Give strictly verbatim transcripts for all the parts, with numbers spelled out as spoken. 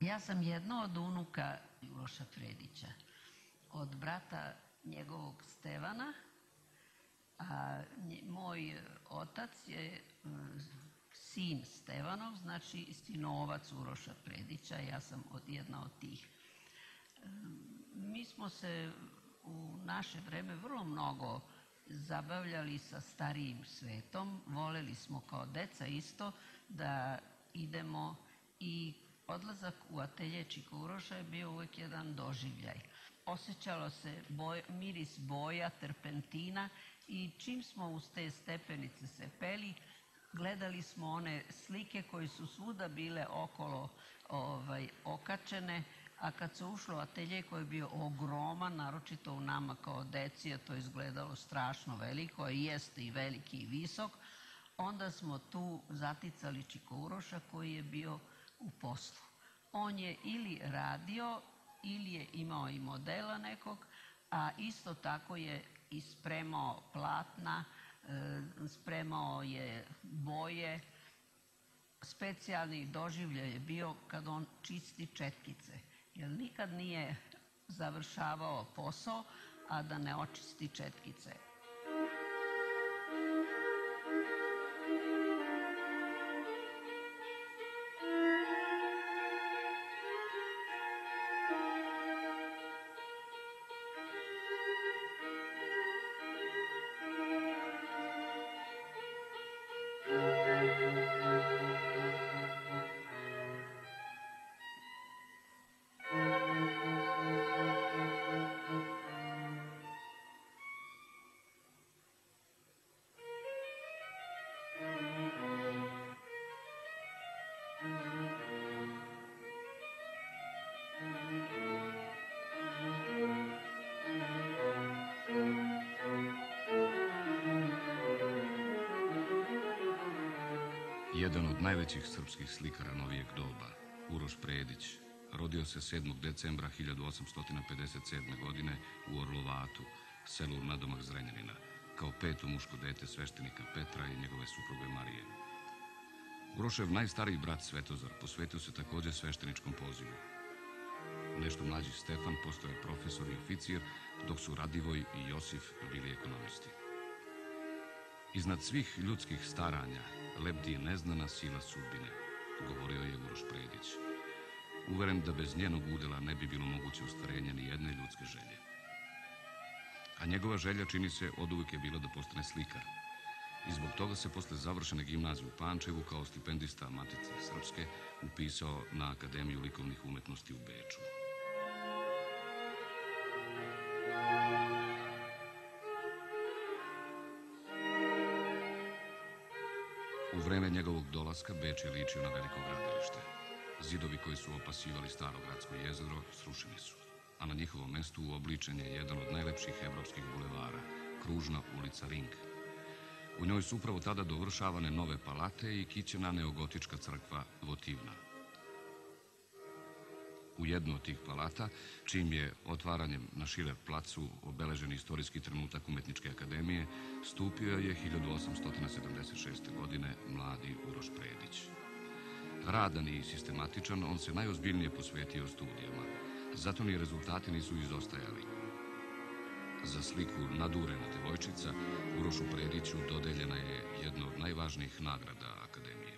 Ja sam jedna od unuka Uroša Predića, od brata njegovog Stevana, a moj otac je sin Stevanov, znači sinovac Uroša Predića, ja sam jedna od tih. Mi smo se u naše vreme vrlo mnogo zabavljali sa starijim svetom, voleli smo kao deca isto da idemo i odlazak u atelje Čika Uroša je bio uvijek jedan doživljaj. Osjećalo se boj, miris boja, terpentina i čim smo uz te stepenice se peli, gledali smo one slike koje su svuda bile okolo ovaj, okačene, a kad se ušlo u atelje koji je bio ogroman, naročito u nama kao deci, a to je izgledalo strašno veliko, a jeste i veliki i visok, onda smo tu zaticali Čika Uroša koji je bio u poslu. On je ili radio ili je imao i modela nekog, a isto tako je i spremao platna, spremao je boje. Specijalni doživljaj je bio kad on čisti četkice, jer nikad nije završavao posao, a da ne očisti četkice. Jedan od najvećih srpskih slikara novijeg doba, Uroš Predić, rodio se sedmog decembra hiljadu osamsto pedeset sedme. godine u Orlovatu, selu nadomak Zrenjanina, kao peto muško dete sveštenika Petra i njegove supruge Marije. Urošev najstariji brat Svetozar posvetio se također svešteničkom pozivu. Nešto mlađi Stefan postao je profesor i oficir, dok su Radivoj i Josif bili ekonomisti. Iznad svih ljudskih staranja lebdi je neznana sila sudbine, govorio je Uroš Predić. Uveren da bez njenog udela ne bi bilo moguće ostvarenje ni jedne ljudske želje. A njegova želja, čini se, oduvijek je bila da postane slikar. I zbog toga se posle završene gimnazije u Pančevu kao stipendista Matice Srpske upisao na Akademiju likovnih umetnosti u Beču. U vreme njegovog dolaska Beč je ličio na veliko gradilište. Zidovi koji su opasivali staro gradsko jezero srušeni su, a na njihovom mestu uobličen je jedan od najlepših evropskih bulevara, kružna ulica Ring. U njoj su upravo tada dovršavane nove palate i kićena neogotička crkva votivna. U jednu od tih palata, čim je otvaranjem na Šiler placu obeležen istorijski trenutak Umetničke akademije, stupio je hiljadu osamsto sedamdeset šeste. godine mladi Uroš Predić. Radan i sistematičan, on se najozbiljnije posvetio studijama, zato ni rezultati nisu izostajali. Za sliku Nadurena devojčica Urošu Prediću dodeljena je jedna od najvažnijih nagrada Akademije.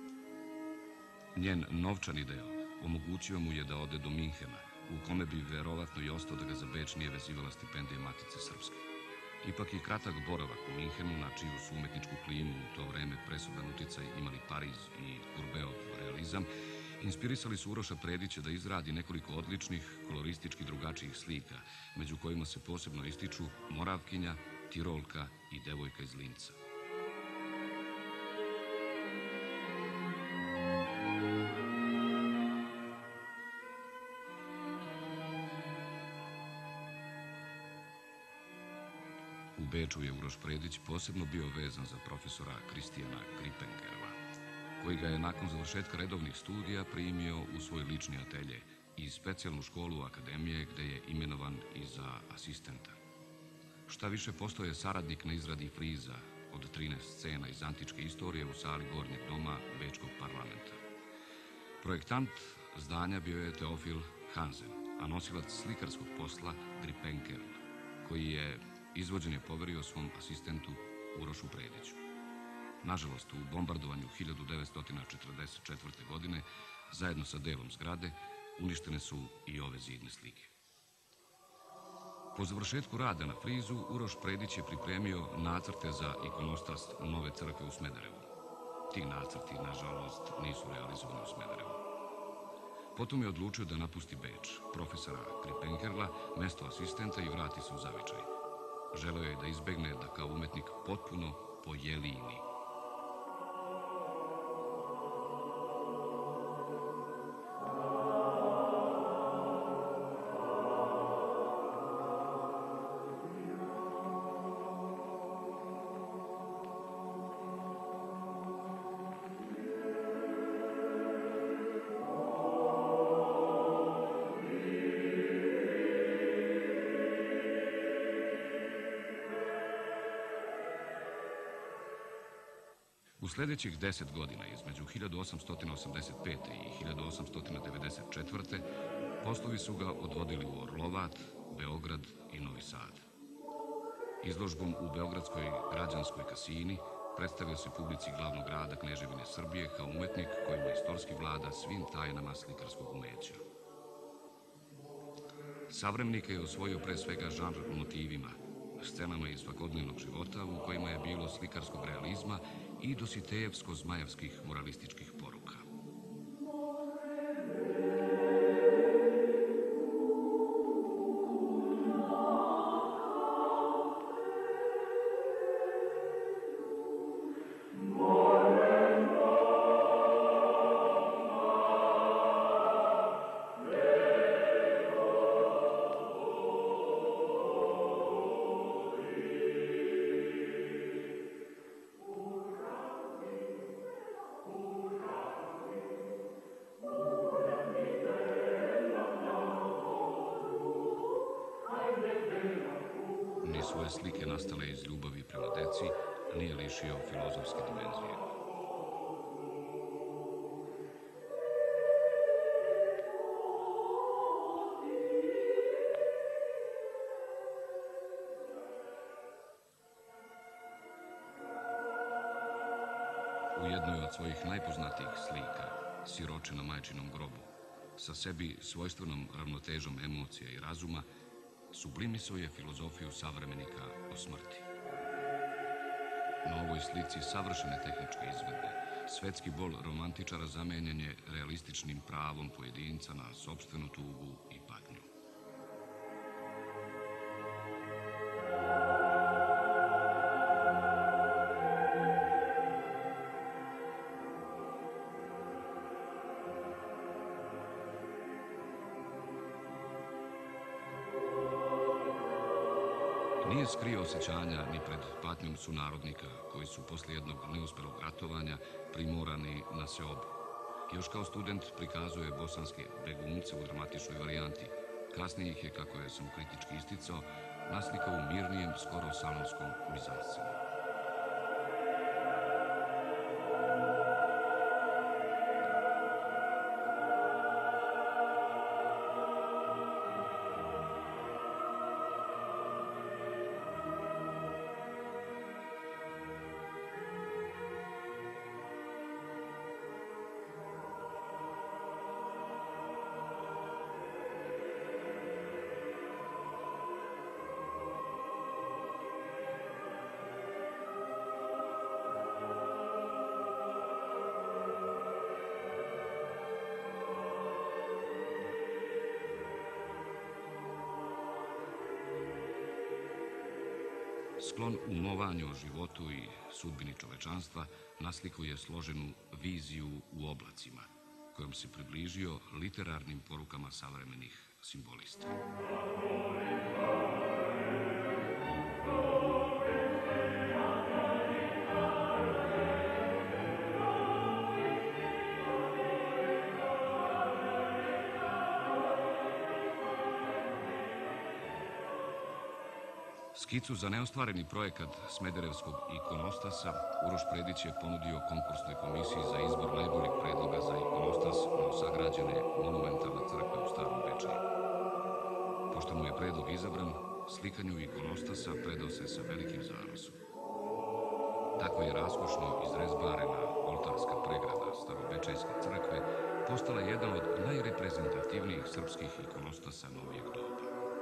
Njen novčani deo omogućio mu je da ode do Minhena, u kome bi verovatno i ostao da ga za Beč nije vezivala stipendija Matice Srpske. Ipak i kratak boravak u Minhenu, na čiju su umetničku klimu u to vreme presudan uticaj imali Pariz i Kurbeov realizam, inspirisali su Uroša Predića da izradi nekoliko odličnih, koloristički drugačijih slika, među kojima se posebno ističu Moravkinja, Tirolka i Devojka iz Linca. U Beču je Uroš Predić posebno bio vezan za profesora Kristijana Gripengerova, koji ga je nakon završetka redovnih studija primio u svoj lični atelje i specijalnu školu Akademije, gde je imenovan i za asistenta. Šta više, postao je saradnik na izradi friza od trinaest scena iz antičke istorije u sali Gornjeg doma Bečkog parlamenta. Projektant zdanja bio je Teofil Hansen, a nosilac slikarskog posla Gripenker, koji je izvođenje poverio svom asistentu Urošu Prediću. Nažalost, u bombardovanju hiljadu devetsto četrdeset četvrte. godine, zajedno sa delom zgrade, uništene su i ove zidne slike. Po završetku rada na frizu, Uroš Predić je pripremio nacrte za ikonostas nove crkve u Smederevu. Ti nacrti, nažalost, nisu realizovani u Smederevu. Potom je odlučio da napusti Beč, profesora Gripenkerla, mesto asistenta i vrati se u zavičaj. Želeo je da izbegne da kao umetnik potpuno pojelini. U sljedećih deset godina, između hiljadu osamsto osamdeset pete. i hiljadu osamsto devedeset četvrte. poslovi su ga odvodili u Orlovat, Beograd i Novi Sad. Izložbom u Beogradskoj građanskoj kasini predstavio se publici glavnog grada Kneževine Srbije kao umetnik koji majstorski vlada svim tajnama slikarskog umeća. Savremenika je osvojio pre svega žanr motivima, scenama iz svakodnevnog života u kojima je bilo slikarskog realizma i dositejevsko-zmajevskih moralističkih poruka. Ni svoje slike nastale iz ljubavi prema deci nije lišio filozofske dimenzije. U jednoj od svojih najpoznatijih slika, Siroče na majčinom grobu, sa sebi svojstvenom ravnotežom emocija i razuma, sublimisao je filozofiju savremenika o smrti. Na ovoj slici savršene tehničke izvedbe, svetski bol romantičara zamenjen je realističnim pravom pojedinca na sopstvenu tugu i patnju. Nije skrio osjećanja ni pred patnjom sunarodnika, koji su posle jednog neuspelog ratovanja primorani na seobu. Još kao student prikazuje bosanske begunce u dramatičnoj varijanti. Kasnije ih je, kako je sam kritički isticao, naslikao u mirnijem, skoro salonskom mizanscenu. Sklon umovanju o životu i sudbini čovečanstva naslikuje složenu viziju u oblacima, kojom se približio literarnim porukama savremenih simbolista. Skicu za neostvareni projekat Smederevskog ikonostasa Uroš Predić je ponudio konkursnoj komisiji za izbor najboljeg predloga za ikonostas novosagrađene monumentalne crkve u Starom Bečeju. Pošto mu je predlog izabran, slikanju ikonostasa predao se sa velikim zanosom. Tako je raskošno izrezbarena oltarska pregrada Starobečejske crkve postala jedan od najreprezentativnijih srpskih ikonostasa novijeg doba.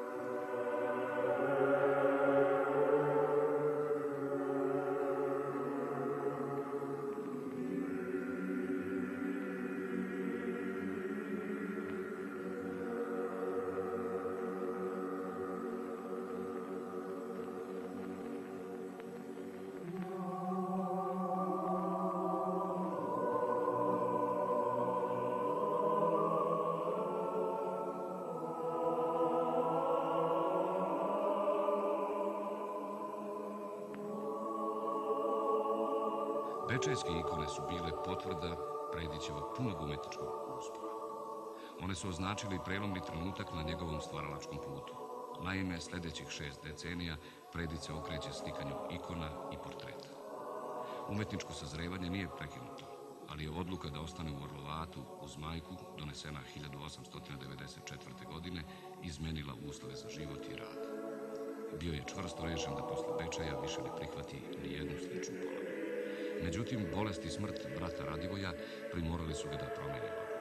Bečejske ikone su bile potvrda Predićevog punog umetničkog uspona. One su označili prelomni trenutak na njegovom stvaralačkom putu. Naime, sljedećih šest decenija Predić se okreće slikanju ikona i portreta. Umetničko sazrevanje nije prekinuto, ali je odluka da ostane u Orlovatu uz majku, donesena hiljadu osamsto devedeset četvrte. godine, izmenila uslove za život i rad. Bio je čvrsto rešen da posle Bečeja više ne prihvati ni jednu sličnu ponudu. Međutim, bolest i smrt brata Radivoja primorali su ga da promeni odluku.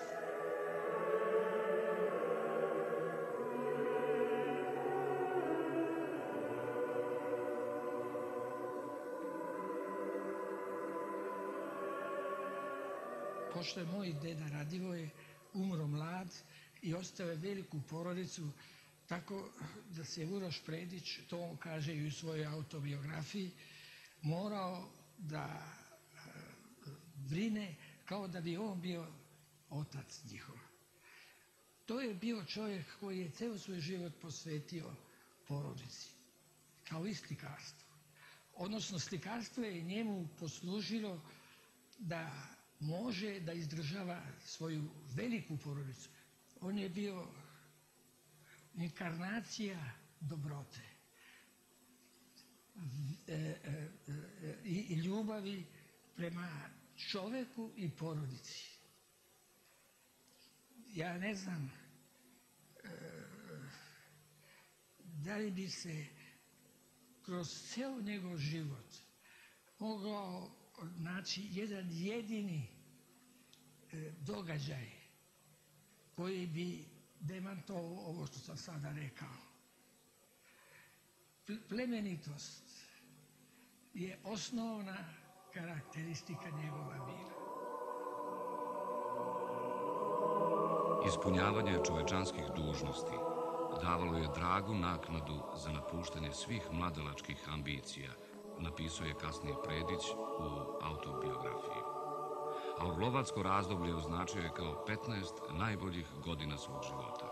Pošto je moj deda Radivoj umro mlad i ostao je veliku porodicu, tako da se Uroš Predić, to on kaže i u svojoj autobiografiji, morao da brine kao da bi on bio otac njihov. To je bio čovjek koji je ceo svoj život posvetio porodici, kao i slikarstvo. Odnosno, slikarstvo je njemu poslužilo da može da izdržava svoju veliku porodicu. On je bio inkarnacija dobrote i ljubavi prema čoveku i porodici. Ja ne znam da li bi se kroz ceo njegov život mogao naći jedan jedini događaj koji bi demantovao ovo što sam sada rekao. Plemenitost je osnovna karakteristika njegova bila. Ispunjavanje čovečanskih dužnosti davalo je dragu naknadu za napuštanje svih mladalačkih ambicija, napisao je kasnije Predić u autobiografiji. A orlovatsko razdoblje označio je kao petnaest najboljih godina svog života.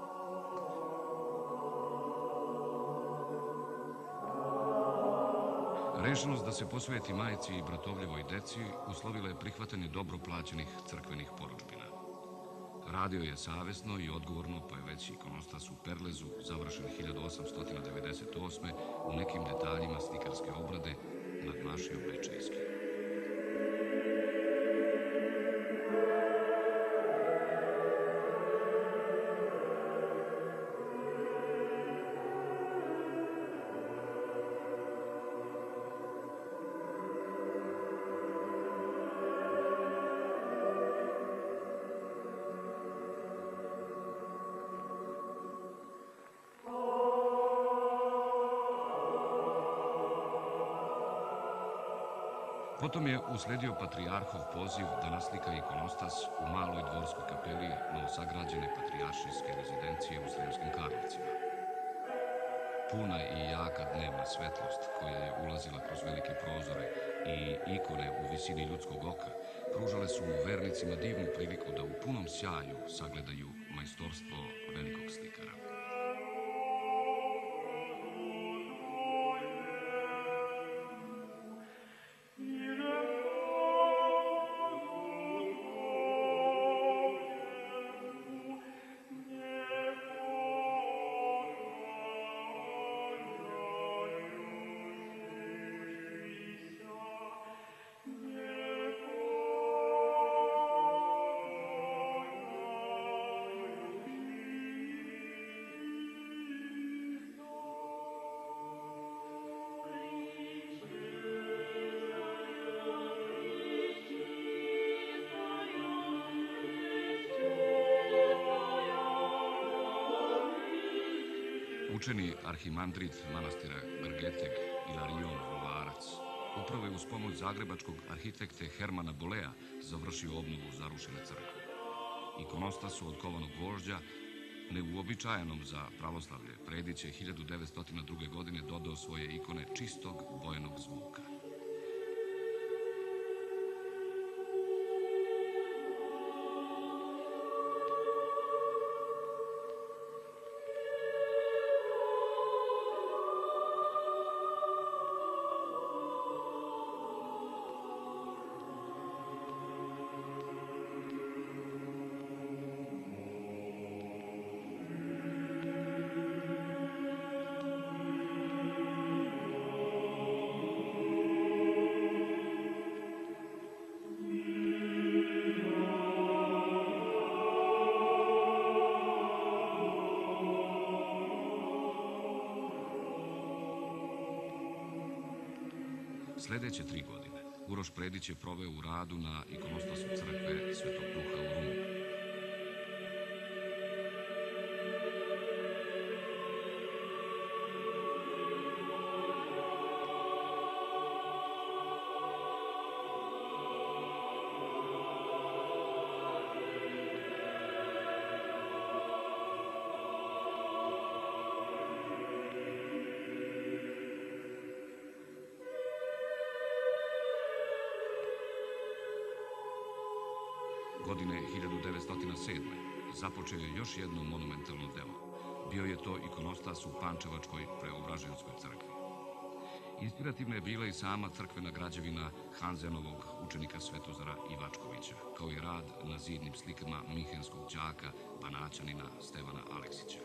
Rešenost da se posveti majci i bratovljevoj deci uslovila je prihvatanje dobro plaćenih crkvenih porudžbina. Radio je savesno i odgovorno, pa je već ikonostas u Perlezu, završen hiljadu osamsto devedeset osme. u nekim detaljima slikarske obrade nadmašio Bečejski. Potom je usledio patrijarhov poziv da naslika ikonostas u maloj dvorskoj kapeli novosagrađene patrijaršijske rezidencije u Sremskim Karlovcima. Puna i jaka dnevna svetlost koja je ulazila kroz velike prozore i ikone u visini ljudskog oka pružale su vernicima divnu priliku da u punom sjaju sagledaju majstorstvo velikog slikara. Učeni arhimandrit manastira Grgeteg Ilarion Vrovarac upravo je uz pomoć zagrebačkog arhitekte Hermana Bolea završio obnovu zarušene crkve. Ikonostas od kovanog gvožđa, neuobičajenom za pravoslavlje, Predić je hiljadu devetsto druge. godine dodao svoje ikone čistog bojenog zvuka. Sljedeće tri godine Uroš Predić je proveo u radu na ikonostasu crkve Svetog Duha u Rumi. Godine hiljadu devetsto sedme. započeo je još jedno monumentalno delo. Bio je to ikonostas u Pančevačkoj Preobraženskoj crkvi. Inspirativna je bila i sama crkvena građevina Hanzenovog učenika Svetozara Ivačkovića, kao i rad na zidnim slikama minhenskog đaka Banaćanina Stevana Aleksića.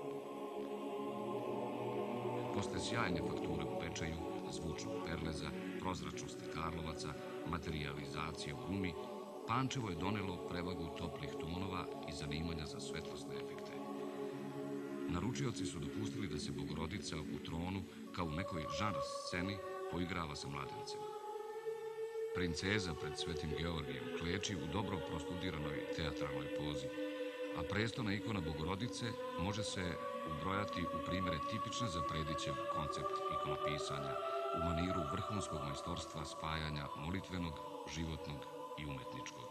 Posle sjajne fakture u pečaju, zvučnog perleza, prozračnosti Karlovaca, materijalizacije u Rumi, Pančevo je donelo prevagu toplih tonova i zanimanja za svetlosne efekte. Naručioci su dopustili da se Bogorodica u tronu, kao u nekoj žanr sceni, poigrava sa mladencem. Princeza pred Svetim Georgijem kleči u dobro prostudiranoj teatralnoj pozi, a prestona ikona Bogorodice može se ubrojati u primjere tipične za Predićev koncept ikonopisanja, u maniru vrhunskog majstorstva spajanja molitvenog, životnog i umetničkog.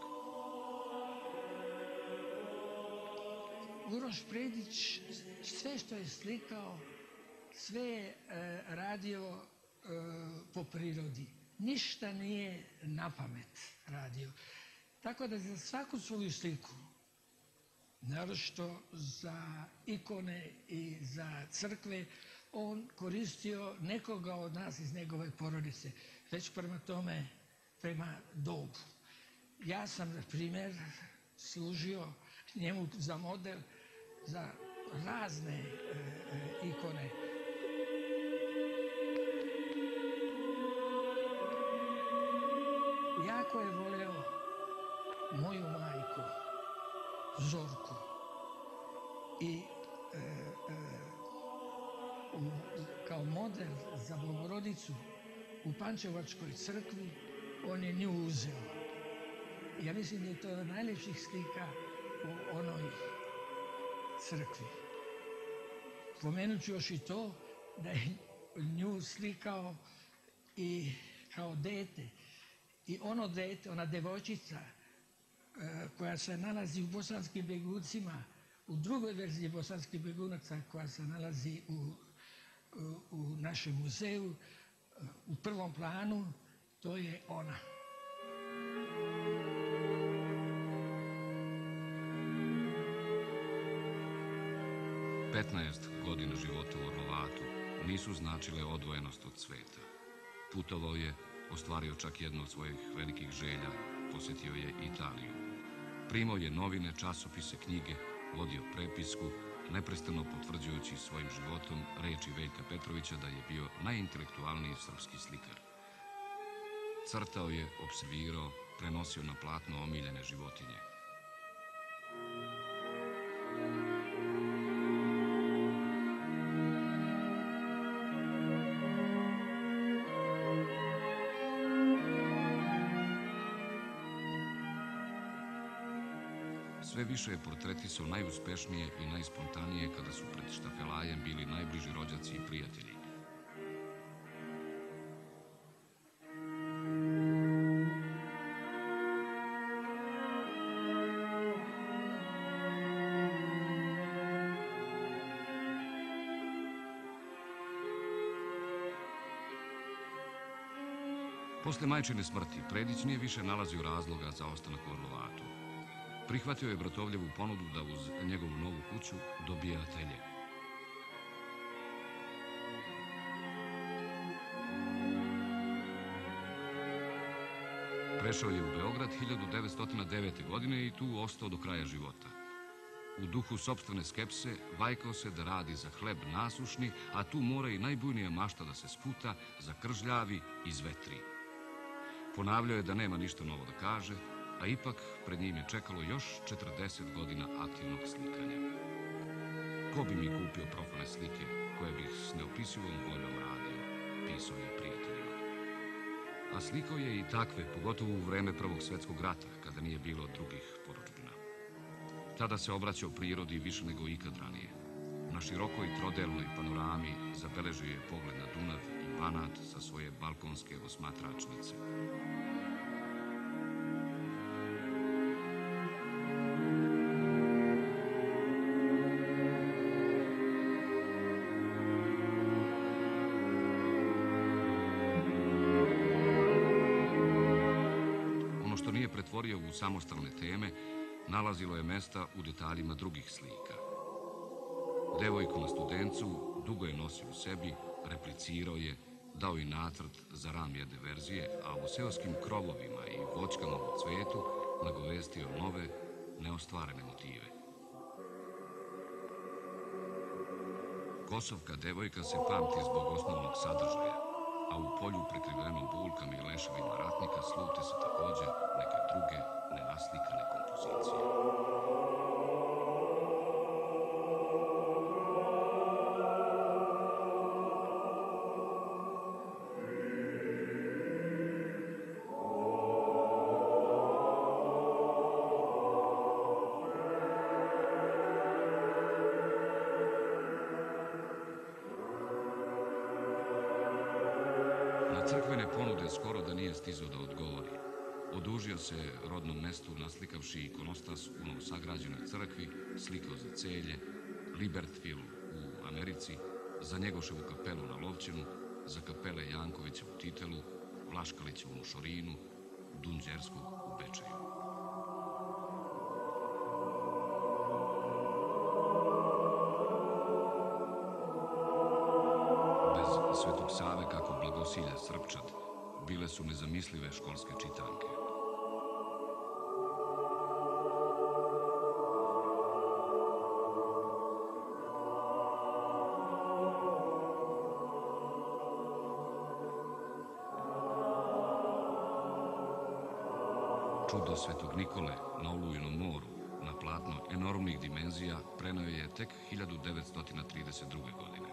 Uroš Predić sve što je slikao, sve je e, radio e, po prirodi. Ništa nije na pamet radio. Tako da za svaku svoju sliku, naročito za ikone i za crkve, on koristio nekoga od nas iz njegove porodice, već prema tome, prema dobu. Ja sam, na primjer, služio njemu za model za razne e, e, ikone. Jako je voleo moju majku, Zorku. I e, e, u, kao model za Bogorodicu u Pančevačkoj crkvi on je nju uzeo. Ja mislim da je to od najljepših slika u onoj crkvi. Spomenut ću još i to da je nju slikao i kao dete. I ono dete, ona devojčica koja se nalazi u Bosanskim beguncima, u drugoj verziji Bosanskih begunaca koja se nalazi u, u, u našem muzeju, u prvom planu, to je ona. petnaest godina života u Orlovatu nisu značile odvojenost od sveta. Putovao je, ostvario čak jednu od svojih velikih želja, posjetio je Italiju. Primao je novine, časopise, knjige, vodio prepisku, neprestano potvrđujući svojim životom reči Veljka Petrovića da je bio najintelektualniji srpski slikar. Crtao je, opservirao, prenosio na platno omiljene životinje. sve više je portretisao najuspešnije i najspontanije kada su pred štafelajem bili najbliži rođaci i prijatelji. Posle majčine smrti, Predić nije više nalazio razloga za ostanak u Orlovatu. Prihvatio je bratovljevu ponudu da uz njegovu novu kuću dobije atelje. Prešao je u Beograd hiljadu devetsto devete. godine i tu ostao do kraja života. U duhu sopstvene skepse vajkao se da radi za hleb nasušni, a tu mora i najbujnija mašta da se sputa, zakržljavi i zvetri. Ponavljao je da nema ništa novo da kaže, a ipak pred njim je čekalo još četrdeset godina aktivnog slikanja. Ko bi mi kupio profane slike koje bih s neopisivom voljom radio, pisao je prijateljima. A slikao je i takve, pogotovo u vreme Prvog svjetskog rata, kada nije bilo drugih porudžbina. Tada se obraćao prirodi više nego ikad ranije. Na širokoj trodelnoj panorami zabeležio je pogled na Dunav i Banat sa svoje balkonske osmatračnice. Ono što nije pretvorio u samostalne teme, nalazilo je mesta u detaljima drugih slika. Devojku na Studencu dugo je nosio u sebi, replicirao je, dao i nacrt za ram jedne verzije, a u seoskim krovovima i voćkama u cvetu nagovestio nove, neostvarene motive. Kosovka devojka se pamti zbog osnovnog sadržaja, a u polju prekrivenom bulkama i leševima ratnika slute se takođe neke druge nenaslikane kompozicije. Crkvene ponude skoro da nije stizao da odgovori. Odužio se rodnom mestu naslikavši ikonostas u novosagrađenoj crkvi, slikao za Celje, Libertville u Americi, za Njegoševu kapelu na Lovćenu, za kapele Jankovića u Titelu, Vlaškalića u Mošorinu, Dunđerskog u Bečeju. Bez Svetog Save, kako Blagosilja Srpčat, bile su nezamislive školske čitanke. Čudo Svetog Nikole na Olujinom moru, na platno enormnih dimenzija, preneo je tek hiljadu devetsto trideset druge. godine.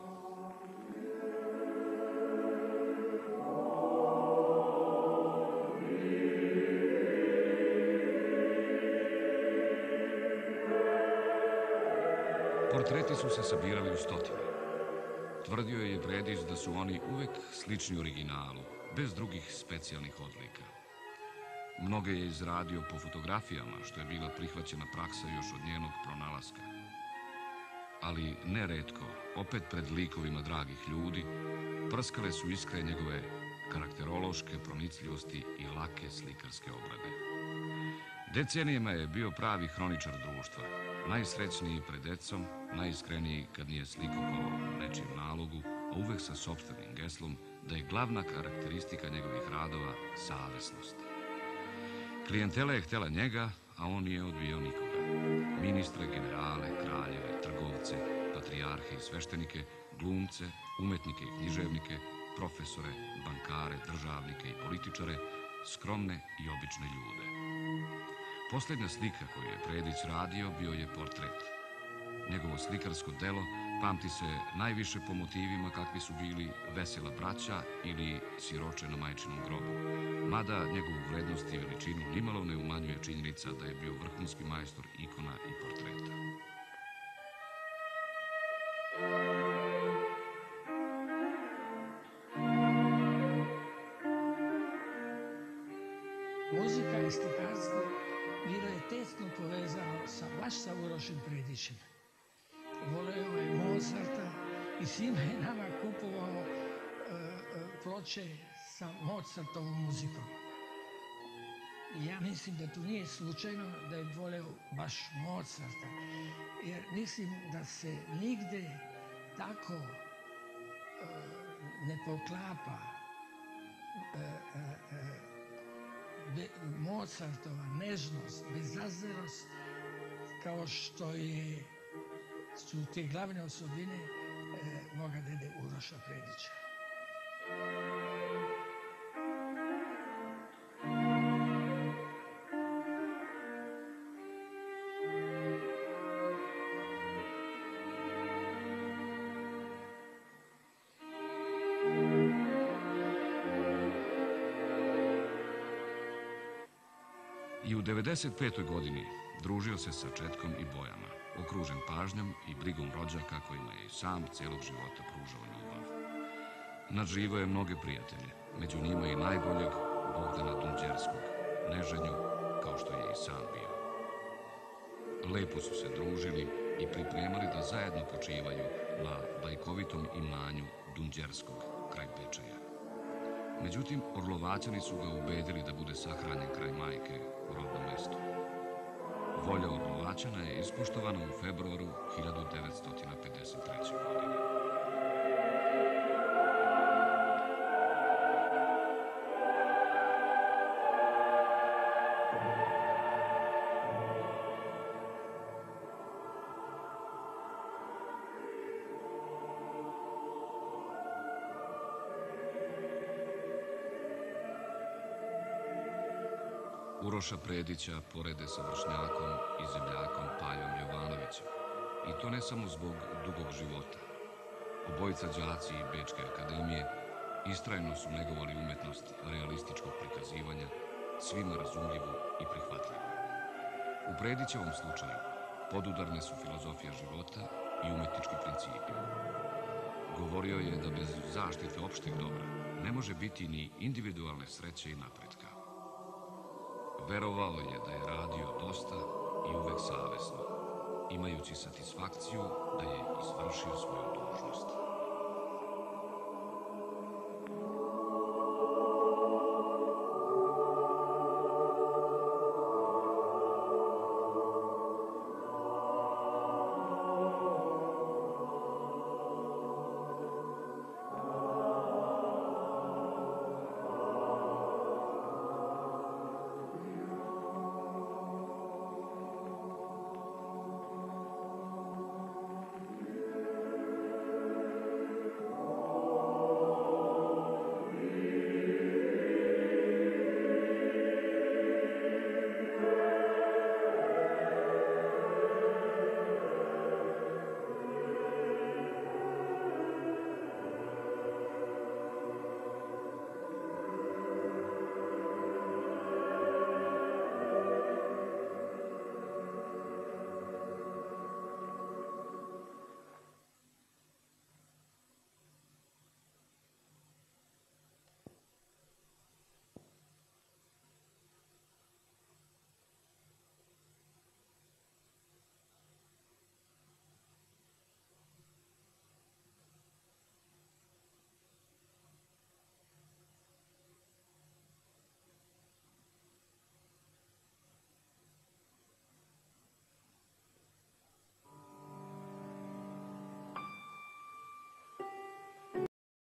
Portreti su se sabirali u stotine. Tvrdio je Predić da su oni uvek slični originalu, bez drugih specijalnih odlika. Mnoge je izradio po fotografijama, što je bila prihvaćena praksa još od njenog pronalaska. Ali neretko, opet pred likovima dragih ljudi, prskale su iskre njegove karakterološke pronicljivosti i lake slikarske obrade. Decenijama je bio pravi hroničar društva, najsrećniji pred decom, najiskreniji kad nije slikao po nečijem nalogu, a uvek sa sopstvenim geslom da je glavna karakteristika njegovih radova savesnost. Klijentela je htela njega, a on nije odbijao nikoga. Ministre, generale, kraljeve, trgovce, patrijarhe i sveštenike, glumce, umetnike i književnike, profesore, bankare, državnike i političare, skromne i obične ljude. Poslednja slika koju je Predić radio bio je portret. Njegovo slikarsko delo Pamti se najviše po motivima kakvi su bili Vesela braća ili Siroče na majčinom grobu, mada njegovu vrednost i veličinu nimalo ne umanjuje činjenica da je bio vrhunski majstor ikona i portreta. Muzika i slikarstvo bilo je tesno povezano sa, baš sa Urošem Predićem. Voleo je Mozarta i svima je nama kupovao e, e, ploče sa Mozartovom muzikom. I ja mislim da tu nije slučajno da je voleo baš Mozarta, jer mislim da se nigde tako e, ne poklapa e, e, e, Mozartova nežnost, bezazlenost, kao što je, su te glavne osobine e, moga dede Uroša Predića. I u devedeset petoj godini družio se sa Četkom i Bojama, okružen pažnjom i brigom rođaka kojima je i sam celog života pružao ljubav. Nadživao je mnoge prijatelje, među njima i najboljeg Bogdana Dunđerskog, neženju kao što je i sam bio. Lepo su se družili i pripremali da zajedno počivaju na bajkovitom imanju Dunđerskog kraj Bečeja. Međutim, Orlovaćani su ga ubedili da bude sahranjen kraj majke u rodnom mestu. Volja Orlovaćana je ispoštovana u februaru hiljadu devetsto pedeset treće. godine. Uroša Predića porede sa vršnjakom i zemljakom Pajom Jovanovićem. I to ne samo zbog dugog života. Obojica đaci Bečke akademije istrajno su negovali umetnost realističkog prikazivanja, svima razumljivu i prihvatljivu. U Predićevom slučaju podudarne su filozofija života i umetnički principi. Govorio je da bez zaštite opšteg dobra ne može biti ni individualne sreće i napretka. Verovao je da je radio dosta i uvek savesno, imajući satisfakciju da je izvršio svoju dužnost.